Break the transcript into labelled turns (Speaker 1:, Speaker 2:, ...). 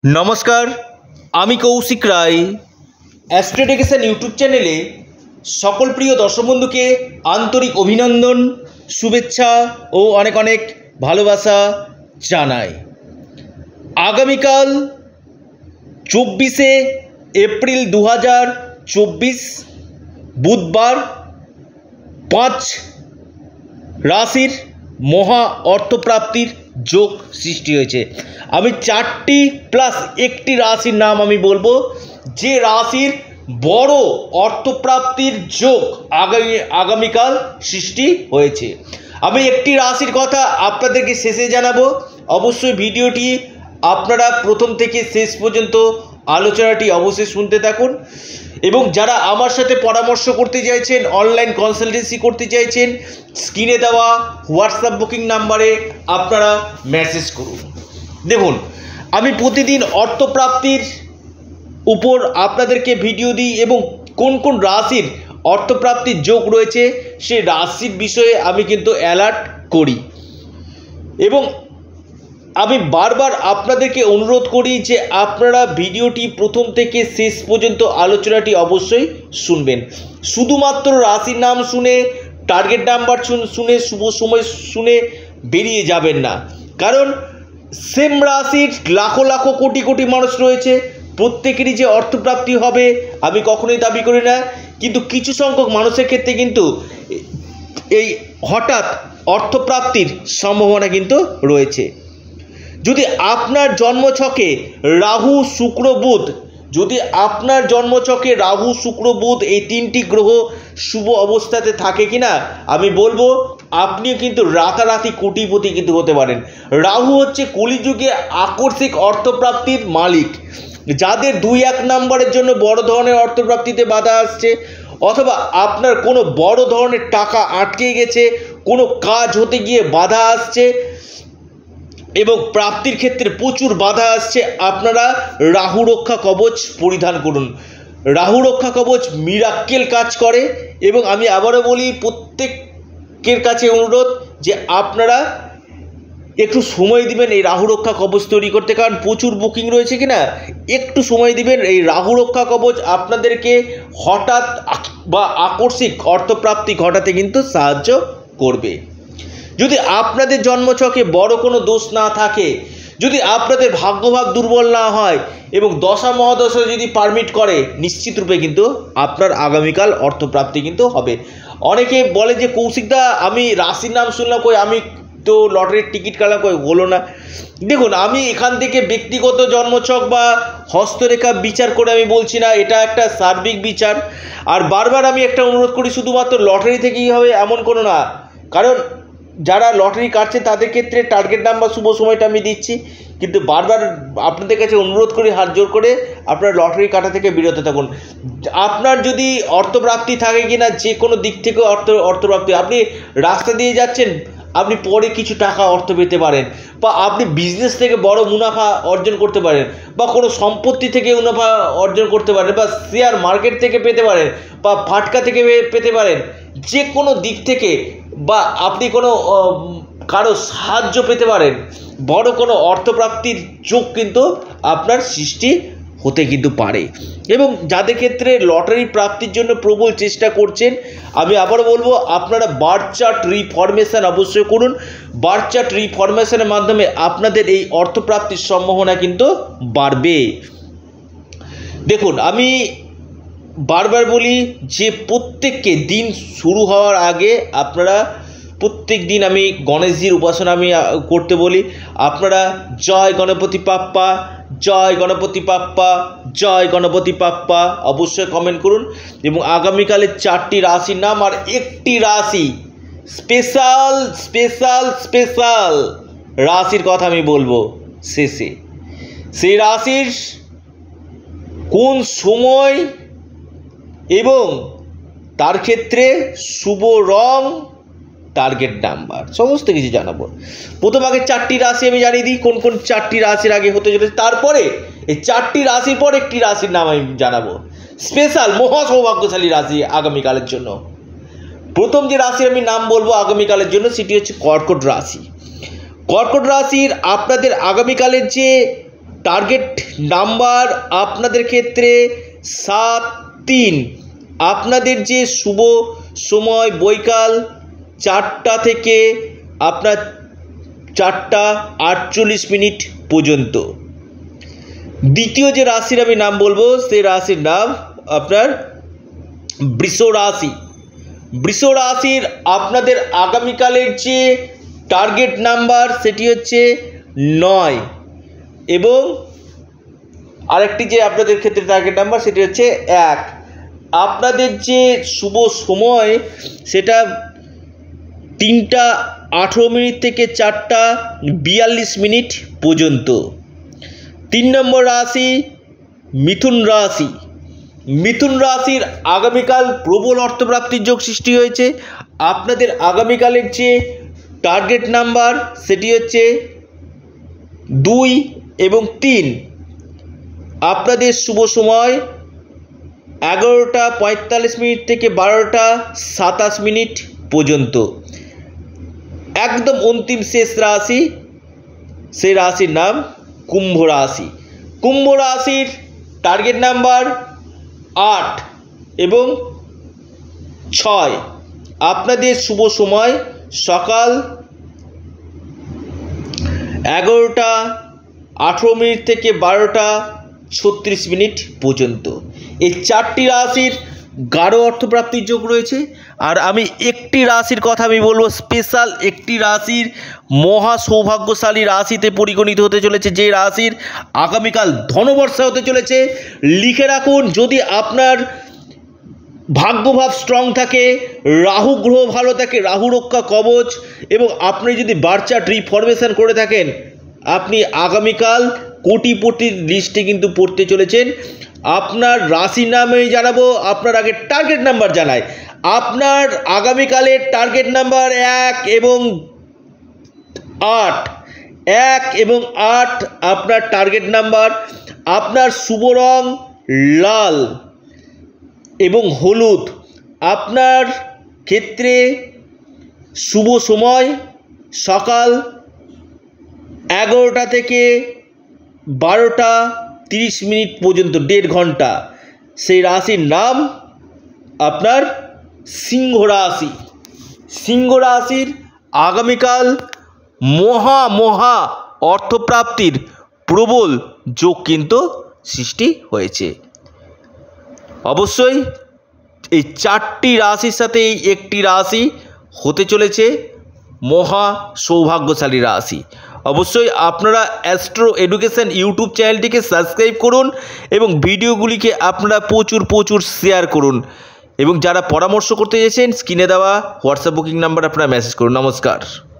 Speaker 1: नमस्कार आमी कौशिक राय एस्ट्रोडिकेशन यूट्यूब चैनेले सकल प्रिय दर्शक बंधु के आंतरिक अभिनंदन शुभेच्छा और अनेक अनेक भालोबासा जानाई। आगामीकाल 24 एप्रिल 2024 बुधवार 5 राशिर महा अर्थप्राप्तिर जोग सृष्टि হয়েছে। আমি 4টি প্লাস একটি রাশির নাম আমি বলবো যে রাশির বড় অর্থপ্রাপ্তির যোগ আগামীকাল সৃষ্টি হয়েছে। আমি একটি রাশির কথা আপনাদেরকে শেষে জানাবো। অবশ্যই ভিডিওটি আপনারা প্রথম থেকে শেষ পর্যন্ত আলোচনাটি অবশ্যই শুনতে থাকুন এবং যারা আমার সাথে পরামর্শ করতে চাইছেন অনলাইন কনসালটেন্সি করতে চাইছেন স্ক্রিনে দেওয়া হোয়াটসঅ্যাপ বুকিং নাম্বারে আপনারা মেসেজ করুন। দেখুন আমি প্রতিদিন অর্থপ্রাপ্তির উপর আপনাদেরকে ভিডিও দিই এবং কোন কোন রাশির অর্থপ্রাপ্তির যোগ রয়েছে সেই রাশির বিষয়ে আমি কিন্তু অ্যালার্ট করি এবং আমি বারবার আপনাদেরকে অনুরোধ করি যে আপনারা ভিডিওটি প্রথম থেকে শেষ পর্যন্ত আলোচনাটি অবশ্যই শুনবেন। শুধুমাত্র রাশির নাম শুনে টার্গেট নাম্বার শুনে শুভ সময় শুনে বেরিয়ে যাবেন না, কারণ সেম রাশির লাখো লাখো কোটি কোটি মানুষ রয়েছে, প্রত্যেকেরই যে অর্থপ্রাপ্তি হবে আমি কখনোই দাবি করি না, কিন্তু কিছু সংখ্যক মানুষের ক্ষেত্রে কিন্তু এই হঠাৎ অর্থপ্রাপ্তির সম্ভাবনা কিন্তু রয়েছে। যদি আপনার জন্মছকে রাহু শুক্র বুধ রাহু শুক্র বুধ এই তিনটি গ্রহ শুভ অবস্থাতে থাকে কিনা আমি বলবো আপনিও কিন্তু রাতারাতি কোটিপতি কিন্তু হতে পারেন। রাহু হচ্ছে কলিযুগে আকস্মিক অর্থপ্রাপ্তির মালিক। যাদের 2-1 নম্বরের জন্য বড় ধরনের অর্থপ্রাপ্তিতে বাধা আসছে অথবা আপনার কোনো বড় ধরনের টাকা আটকে গেছে, কোনো কাজ হতে গিয়ে বাধা আসছে এবং প্রাপ্তির ক্ষেত্রে প্রচুর বাধা আসছে, আপনারা রাহু রক্ষা কবচ পরিধান করুন। রাহু রক্ষা কবচ মিরাক্কেল কাজ করে এবং আমি আবারও বলি প্রত্যেকের কাছে অনুরোধ যে আপনারা একটু সময় দিবেন এই রাহু রক্ষা কবচ তৈরি করতে, কারণ প্রচুর বুকিং রয়েছে কিনা একটু সময় দিবেন। এই রাহু রক্ষা কবচ আপনাদেরকে হঠাৎ বা আকস্মিক অর্থপ্রাপ্তি ঘটাতে কিন্তু সাহায্য করবে। যদি আপনাদের জন্মছকে বড় কোনো দোষ না থাকে, যদি আপনাদের ভাগ্যভাগ দুর্বল না হয় এবং দশা মহাদশা যদি পারমিট করে, নিশ্চিত রূপে কিন্তু আপনার আগামীকাল অর্থপ্রাপ্তি কিন্তু হবে। অনেকে বলে যে কৌশিকদা আমি রাশির নাম শুনলাম, কই আমি তো লটারির টিকিট কাটলাম, কই হলো না। দেখুন আমি এখান থেকে ব্যক্তিগত জন্মছক বা হস্তরেখা বিচার করে আমি বলছি না, এটা একটা সার্বিক বিচার। আর বারবার আমি একটা অনুরোধ করি, শুধুমাত্র লটারি থেকেই হবে এমন কোনো না, কারণ যারা লটারি কাটছে তাদের ক্ষেত্রে টার্গেট নাম্বার শুভ সময়টা আমি দিচ্ছি, কিন্তু বারবার আপনাদের কাছে অনুরোধ করি হাত জোর করে আপনারা লটারি কাটা থেকে বিরত থাকুন। আপনার যদি অর্থপ্রাপ্তি থাকে কিনা যে কোনো দিক থেকে অর্থপ্রাপ্তি, আপনি রাস্তা দিয়ে যাচ্ছেন আপনি পরে কিছু টাকা অর্থ পেতে পারেন, বা আপনি বিজনেস থেকে বড় মুনাফা অর্জন করতে পারেন, বা কোনো সম্পত্তি থেকে মুনাফা অর্জন করতে পারেন, বা শেয়ার মার্কেট থেকে পেতে পারেন, বা ফাটকা থেকে পেতে পারেন, যে কোনো দিক থেকে, বা আপনি কোনো কারো সাহায্য পেতে পারেন। বড় কোনো অর্থপ্রাপ্তির যোগ কিন্তু আপনার সৃষ্টি হতে কিন্তু পারে। এবং যাদের ক্ষেত্রে লটারি প্রাপ্তির জন্য প্রবল চেষ্টা করছেন, আমি আবারও বলবো আপনারা বার্থ চার্ট রিফরমেশন অবশ্যই করুন। বার্থ চার্ট রিফরমেশনের মাধ্যমে আপনাদের এই অর্থপ্রাপ্তির সম্ভাবনা কিন্তু বাড়বে। দেখুন আমি বারবার বলি যে প্রত্যেককে দিন শুরু হওয়ার আগে আপনারা প্রত্যেক দিন আমি গণেশজির উপাসনা আমি করতে বলি। আপনারা জয় গণপতি বাপ্পা, জয় গণপতি বাপ্পা, জয় গণপতি বাপ্পা অবশ্যই কমেন্ট করুন। এবং আগামীকালের 4টি রাশির নাম আর একটি রাশি স্পেশাল স্পেশাল স্পেশাল রাশির কথা আমি বলবো শেষে। সেই রাশির কোন সময় এবং তার ক্ষেত্রে শুভ রং, টার্গেট নাম্বার সমস্ত কিছু জানাবো। প্রথম আগে 4টি রাশি আমি জানিয়ে দিই কোন কোন 4টি রাশির আগে হতে চলেছে, তারপরে এই 4টি রাশির পর একটি রাশির নাম আমি জানাবো। স্পেশাল মহা সৌভাগ্যশালী রাশি আগামীকালের জন্য প্রথম যে রাশির আমি নাম বলবো আগামীকালের জন্য সেটি হচ্ছে কর্কট রাশি। কর্কট রাশির আপনাদের আগামীকালের যে টার্গেট নাম্বার আপনাদের ক্ষেত্রে 7-3। আপনাদের যে শুভ সময় বৈকাল 4টা থেকে আপনার 4:48 পর্যন্ত। দ্বিতীয় যে রাশির আমি নাম বলবো সেই রাশির নাম আপনার বৃষ রাশি। বৃষ রাশির আপনাদের আগামীকালের যে টার্গেট নাম্বার সেটি হচ্ছে 9 এবং আরেকটি যে আপনাদের ক্ষেত্রে টার্গেট নাম্বার সেটি হচ্ছে 1। আপনাদের যে শুভ সময় সেটা 3:18 থেকে 4:42 পর্যন্ত। 3 নম্বর রাশি মিথুন রাশি। মিথুন রাশির আগামীকাল প্রবল অর্থপ্রাপ্তির যোগ সৃষ্টি হয়েছে। আপনাদের আগামীকালের যে টার্গেট নাম্বার সেটি হচ্ছে 2 এবং 3। আপনাদের শুভ সময় 11:45 থেকে 12:27 পর্যন্ত। একদম অন্তিম শেষ রাশি, সেই রাশির নাম কুম্ভ রাশি। কুম্ভ রাশির টার্গেট নাম্বার 8 এবং 6। আপনাদের শুভ সময় সকাল 11:18 থেকে 12:36 পর্যন্ত। এই 4টি রাশির গাঢ় অর্থপ্রাপ্তির যোগ রয়েছে। আর আমি একটি রাশির কথা আমি বলবো, স্পেশাল একটি রাশির মহা সৌভাগ্যশালী রাশিতে পরিগণিত হতে চলেছে, যে রাশির আগামীকাল ধনবর্ষা হতে চলেছে। লিখে রাখুন, যদি আপনার ভাগ্যভাব স্ট্রং থাকে, রাহু গ্রহ ভালো থাকে, রাহু রক্ষা কবচ, এবং আপনি যদি বার্থ চার্ট রিফরমেশন করে থাকেন, আপনি আগামীকাল কোটিপতির লিস্টে কিন্তু পড়তে চলেছেন। আপনার রাশির নাম আমি জানাবো, আপনার আগে টার্গেট নাম্বার জানাই। আপনার আগামীকালের টার্গেট নাম্বার 1 এবং 8। 1 এবং 8 আপনার টার্গেট নাম্বার। আপনার শুভ রং লাল এবং হলুদ। আপনার ক্ষেত্রে শুভ সময় সকাল 11টা থেকে 12:30 পর্যন্ত, 1.5 ঘন্টা। সেই রাশির নাম আপনার সিংহ রাশি। সিংহ রাশির আগামীকাল মহা অর্থপ্রাপ্তির প্রবল যোগ কিন্তু সৃষ্টি হয়েছে। অবশ্যই এই 4টি রাশির সাথে এই একটি রাশি হতে চলেছে মহা সৌভাগ্যশালী রাশি। অবশ্যই আপনারা অ্যাস্ট্রো এডুকেশন ইউটিউব চ্যানেলটিকে সাবস্ক্রাইব করুন এবং ভিডিওগুলিকে আপনারা প্রচুর শেয়ার করুন। এবং যারা পরামর্শ করতে চাইছেন, স্ক্রিনে দেওয়া হোয়াটসঅ্যাপ বুকিং নাম্বার আপনারা মেসেজ করুন। নমস্কার।